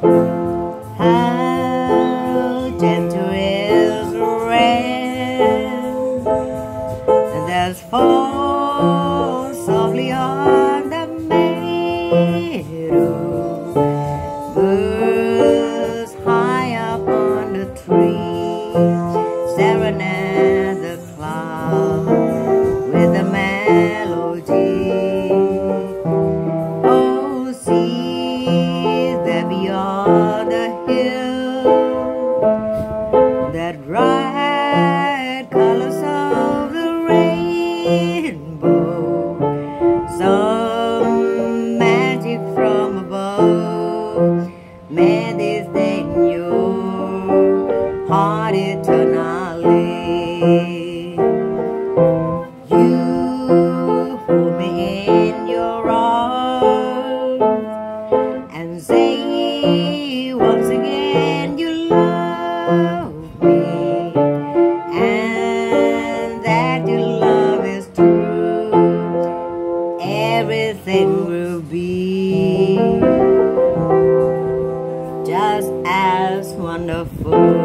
How gentle is the rain that falls softly on the meadow. Birds high up on the tree serenade the cloud with a melody. Oh, see that beyond the hill, that bright colors of the rainbow, some magic from above made this day in your heart eternally. You hold me in your arms and say once again you love me, and that your love is true. Everything will be just as wonderful.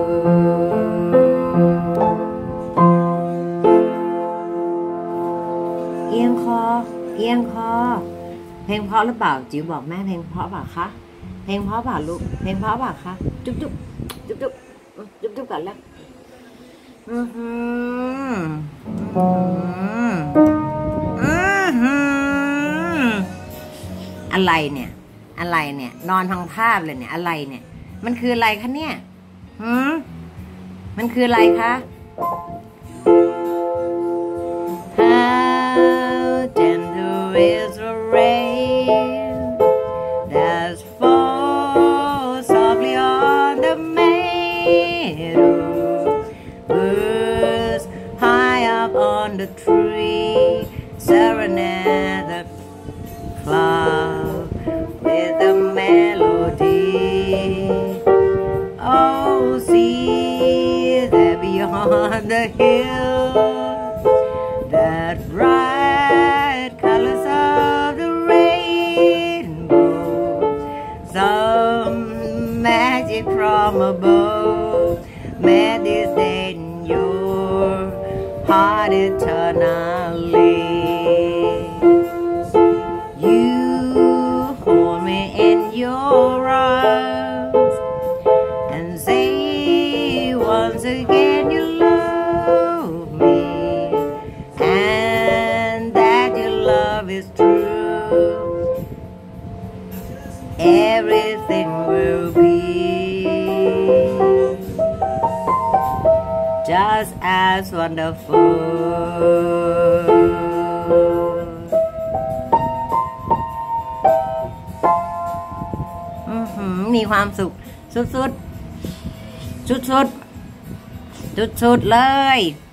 เอียงคอเอียงคอเพลงเพราะหรือเปล่าจิ๋วบอกแม่เพลงเพราะเปล่าคะเพลงเพราะเปล่าลูกเพลงเพราะเปล่าคะจุ๊บจุ๊บจุ๊บจุ๊บจุ๊บจุ๊บกันแล้วอะไรเนี่ยอะไรเนี่ยนอนทางภาพเลยเนี่ยอะไรเนี่ยมันคืออะไรคะเนี่ยมันคืออะไรคะ How gentle is the rain that falls softly on the meadow. Birds high up on the tree serenade the cloud with a melody. Oh, see that beyond the hill, that bright colors of the rainbow, some magic from above made this day in your heart eternally. You hold me in your arms and say once again you love me, and that your love is true. Everything will be just as wonderful. มีความสุขสุดๆสุดๆสุดๆเลย